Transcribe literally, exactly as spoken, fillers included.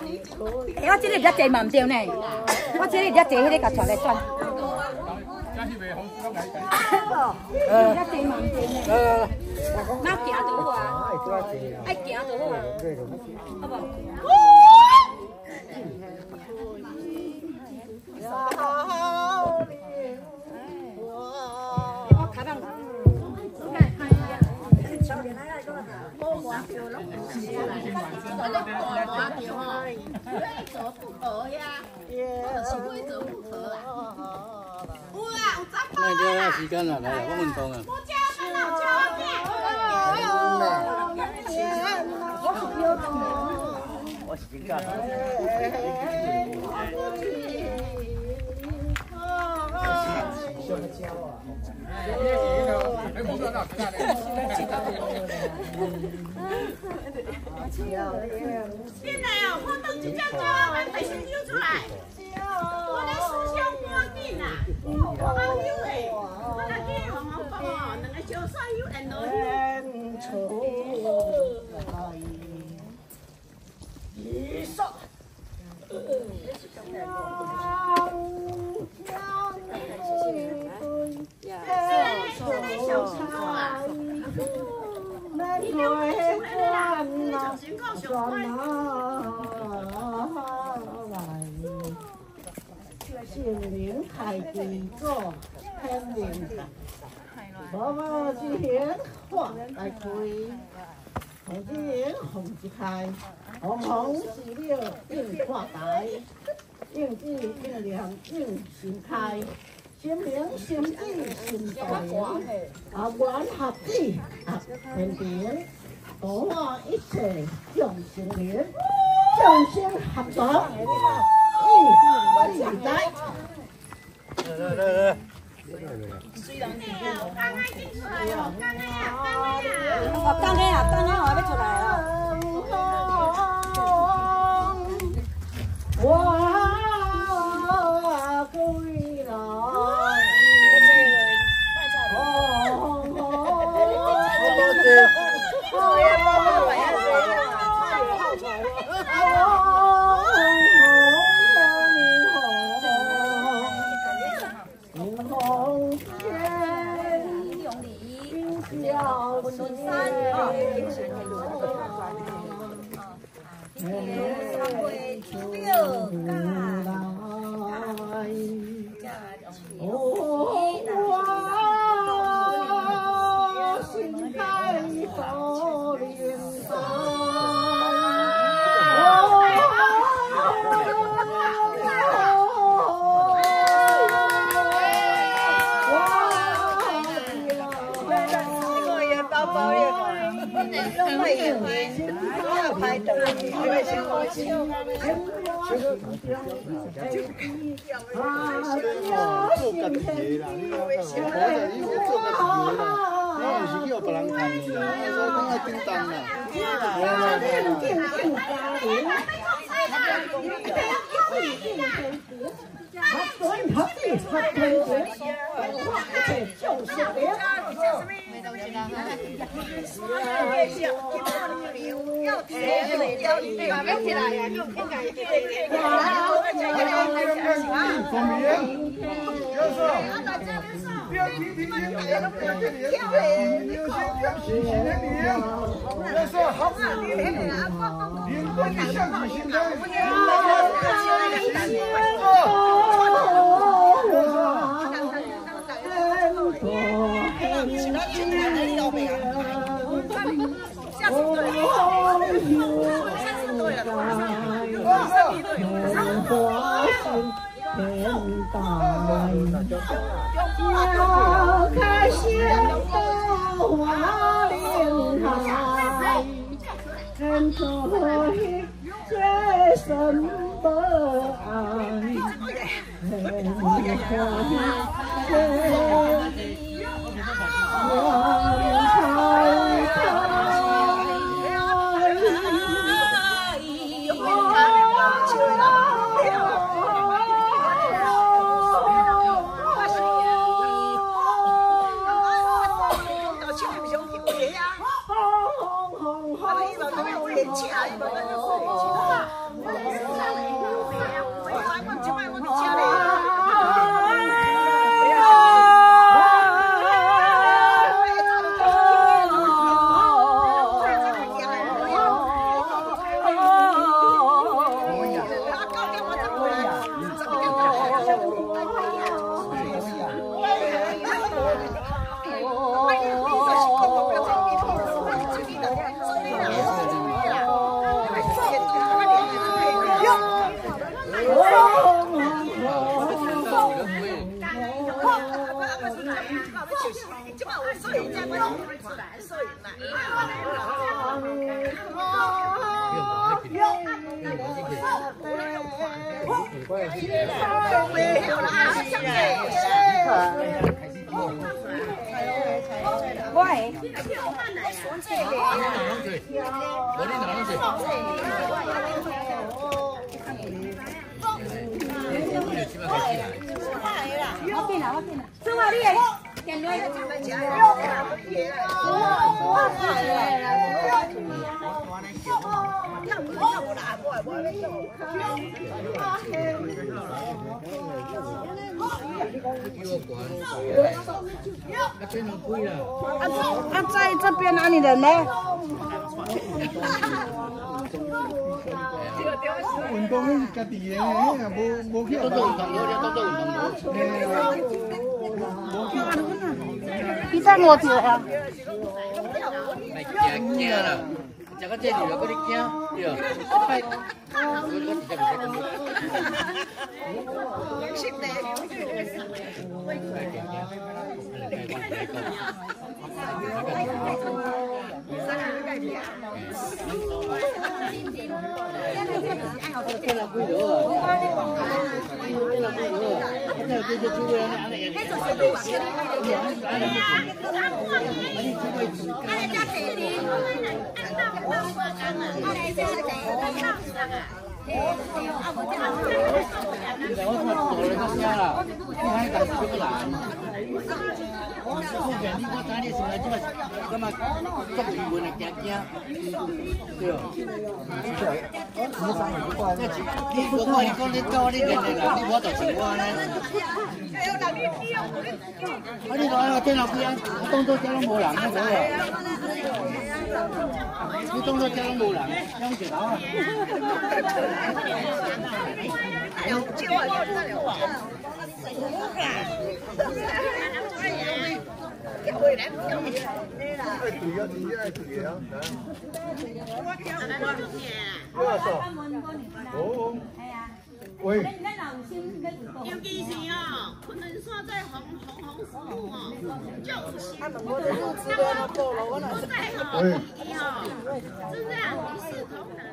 哎，我这个比较济嘛唔对呢，我这个比较济，迄个甲带来转。呃，比较济嘛唔对呢。呃，那行就好啊，爱行就好啊，好不？我卡上。 那就要时间了，来，我运动啊。我时间了。香蕉啊！ 进来哦，看到这只狗，咱快先揪出来。我咧思想赶紧啊，我好友诶，我来去红红帮哦，两个小帅友缘落去。一手。心灵太低个，天灵感，无无一弦花来开，红景红一开，红红是了应花台，应季应亮应心开，心灵心智心大圆，啊缘合子合天平，度化一切众生灵，众生合作。 我现在，来来来，虽然你啊，刚刚进出来哦，刚刚呀，刚刚呀， 我刚刚啊，刚刚我要出来了。 我归来，红要开心到花林海，很可以这什么爱，很可以我变啦，我变啦，做啊你个，见你。啊，在这边哪里人呢？ 运动是家己的，嘿，无无去。 动作运动无，你动作运动无。 你在我这啊？ 来惊惊啦！食到这里了，搁你惊，对啊。快，我我直接袂使讲你。是的。这了几多啊？这了几多啊？这这这出来安尼。我看做了个啥啦？你还干什么啦？我骗你，我知你是来这么这么做新闻的惊惊，对哦。你我看你讲你教你练的啦，你我就信我呢。啊，你来啊，电脑机啊，动作遮拢无人，你无啊？你动作遮拢无人，两只头啊。 哦，喂。 尤其是哦，昆仑山在红红红树木哦，就他们我在哦，伊哦，是不是啊？一视同仁。